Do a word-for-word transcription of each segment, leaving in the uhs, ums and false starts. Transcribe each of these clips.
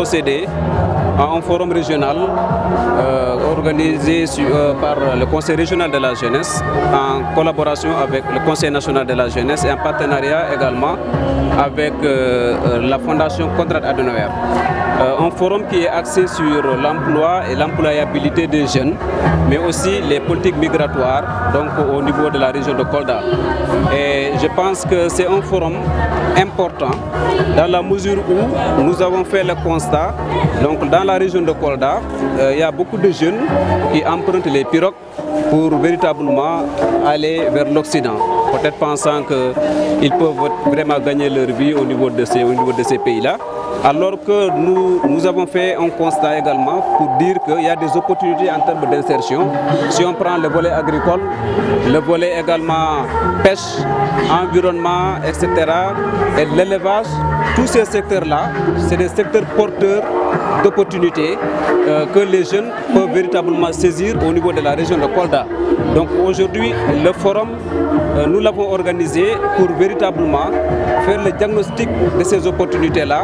procédé à un forum régional euh, organisé sur, euh, par le Conseil régional de la jeunesse en collaboration avec le Conseil national de la jeunesse et en partenariat également avec euh, la Fondation Konrad Adenauer. Euh, un forum qui est axé sur l'emploi et l'employabilité des jeunes, mais aussi les politiques migratoires donc au niveau de la région de Kolda. Et je pense que c'est un forum important dans la mesure où nous avons fait le constat, donc dans la région de Kolda, euh, il y a beaucoup de jeunes qui empruntent les pirogues pour véritablement aller vers l'Occident, peut-être pensant qu'ils peuvent vraiment gagner leur vie au niveau de ces, au niveau de ces pays-là. Alors que nous, nous avons fait un constat également pour dire qu'il y a des opportunités en termes d'insertion. Si on prend le volet agricole, le volet également pêche, environnement, et cetera, et l'élevage, tous ces secteurs-là, c'est des secteurs porteurs d'opportunités euh, que les jeunes peuvent véritablement saisir au niveau de la région de Kolda. Donc aujourd'hui, le forum, euh, nous l'avons organisé pour véritablement faire le diagnostic de ces opportunités-là,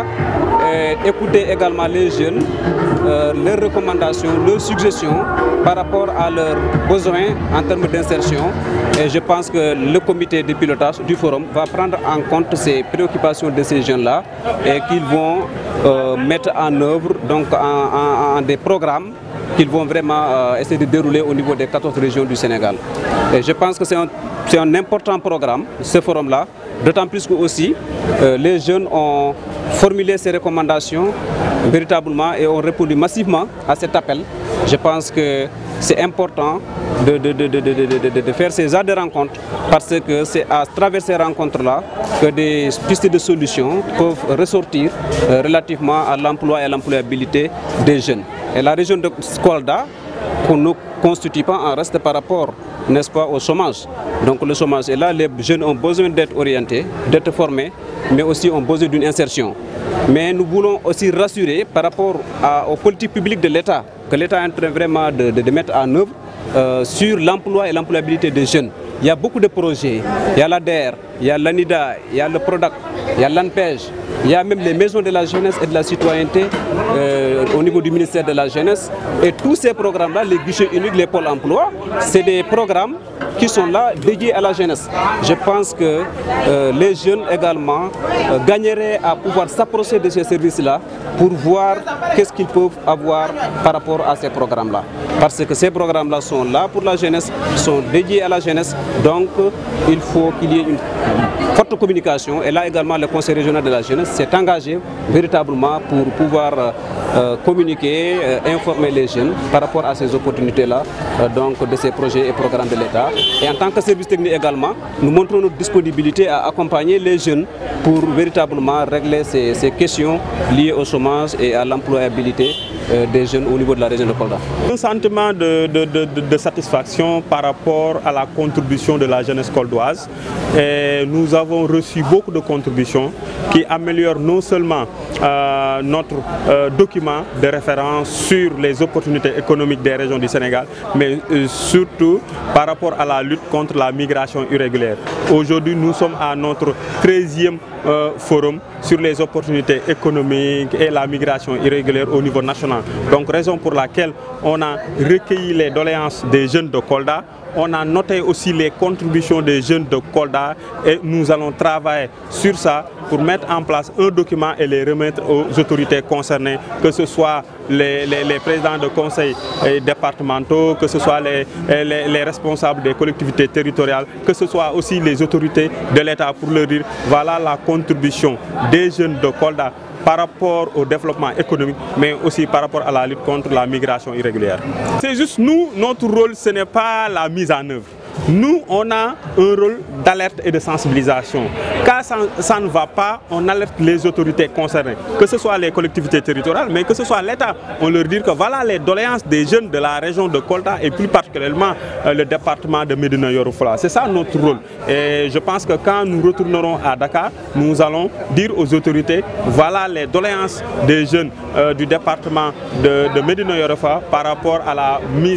écouter également les jeunes, euh, leurs recommandations, leurs suggestions par rapport à leurs besoins en termes d'insertion. Et je pense que le comité de pilotage du forum va prendre en compte ces préoccupations de ces jeunes-là et qu'ils vont euh, mettre en œuvre donc, en, en, en des programmes qu'ils vont vraiment euh, essayer de dérouler au niveau des quatorze régions du Sénégal. Et je pense que c'est un, c'est un important programme, ce forum-là, d'autant plus que aussi euh, les jeunes ont formulé ces recommandations véritablement et ont répondu massivement à cet appel. Je pense que c'est important de, de, de, de, de, de, de faire ces genres de rencontres parce que c'est à travers ces rencontres-là que des pistes de solutions peuvent ressortir euh, relativement à l'emploi et à l'employabilité des jeunes. Et la région de Kolda, qu'on ne constitue pas en reste par rapport, n'est-ce pas, au chômage. Donc le chômage est là, les jeunes ont besoin d'être orientés, d'être formés, mais aussi ont besoin d'une insertion. Mais nous voulons aussi rassurer par rapport à, aux politiques publiques de l'État, que l'État est en train vraiment de, de, de mettre en œuvre euh, sur l'emploi et l'employabilité des jeunes. Il y a beaucoup de projets, il y a l'A D E R, il y a l'ANIDA, il y a le PRODAC, il y a l'ANPEJ, il y a même les maisons de la jeunesse et de la citoyenneté euh, au niveau du ministère de la jeunesse. Et tous ces programmes-là, les guichets uniques, les pôles emploi, c'est des programmes qui sont là dédiés à la jeunesse. Je pense que euh, les jeunes également euh, gagneraient à pouvoir s'approcher de ces services-là pour voir qu'est-ce qu'ils peuvent avoir par rapport à ces programmes-là. Parce que ces programmes-là sont là pour la jeunesse, sont dédiés à la jeunesse. Donc il faut qu'il y ait une forte communication. Et là également le Conseil régional de la jeunesse s'est engagé véritablement pour pouvoir euh, communiquer, euh, informer les jeunes par rapport à ces opportunités-là, euh, donc de ces projets et programmes de l'État. Et en tant que service technique également, nous montrons notre disponibilité à accompagner les jeunes pour véritablement régler ces, ces questions liées au chômage et à l'employabilité euh, des jeunes au niveau de la région de Kolda. Un sentiment de, de, de, de satisfaction par rapport à la contribution de la jeunesse koldoise. Et nous avons reçu beaucoup de contributions qui améliorent non seulement euh, notre euh, document de référence sur les opportunités économiques des régions du Sénégal, mais euh, surtout par rapport à la lutte contre la migration irrégulière. Aujourd'hui, nous sommes à notre treizième euh, forum sur les opportunités économiques et la migration irrégulière au niveau national. Donc, raison pour laquelle on a recueilli les doléances des jeunes de Kolda. On a noté aussi les contributions des jeunes de Kolda et nous allons travailler sur ça pour mettre en place un document et les remettre aux autorités concernées, que ce soit les, les, les présidents de conseils départementaux, que ce soit les, les, les responsables des collectivités territoriales, que ce soit aussi les autorités de l'État pour leur dire voilà la contribution des jeunes de Kolda par rapport au développement économique, mais aussi par rapport à la lutte contre la migration irrégulière. C'est juste nous, notre rôle, ce n'est pas la mise en œuvre. Nous, on a un rôle d'alerte et de sensibilisation. Quand ça, ça ne va pas, on alerte les autorités concernées, que ce soit les collectivités territoriales, mais que ce soit l'État. On leur dit que voilà les doléances des jeunes de la région de Kolda et plus particulièrement euh, le département de Médina Yoro Foulah. C'est ça notre rôle. Et je pense que quand nous retournerons à Dakar, nous allons dire aux autorités, voilà les doléances des jeunes euh, du département de, de Médina Yoro Foulah par rapport à la mise en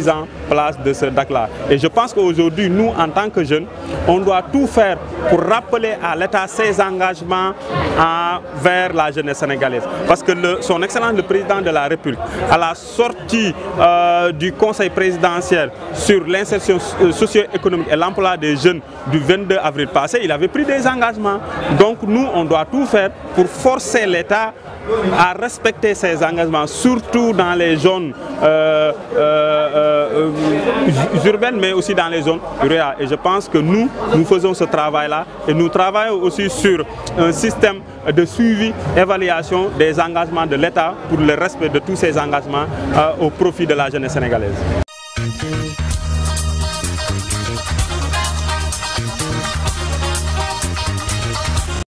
place de ce D A C-là. Et je pense qu'aujourd'hui, nous, en tant que jeunes, on doit tout faire pour rappeler à l'État ses engagements envers la jeunesse sénégalaise. Parce que le, son Excellence le Président de la République, à la sortie euh, du Conseil présidentiel sur l'insertion socio-économique et l'emploi des jeunes du vingt-deux avril passé, il avait pris des engagements. Donc nous, on doit tout faire pour forcer l'État à respecter ses engagements, surtout dans les zones euh, euh, euh, urbaines, mais aussi dans les zones rurales. Et je pense que nous, nous faisons ce travail-là et nous travaillons aussi sur un système de suivi, évaluation des engagements de l'État pour le respect de tous ces engagements euh, au profit de la jeunesse sénégalaise.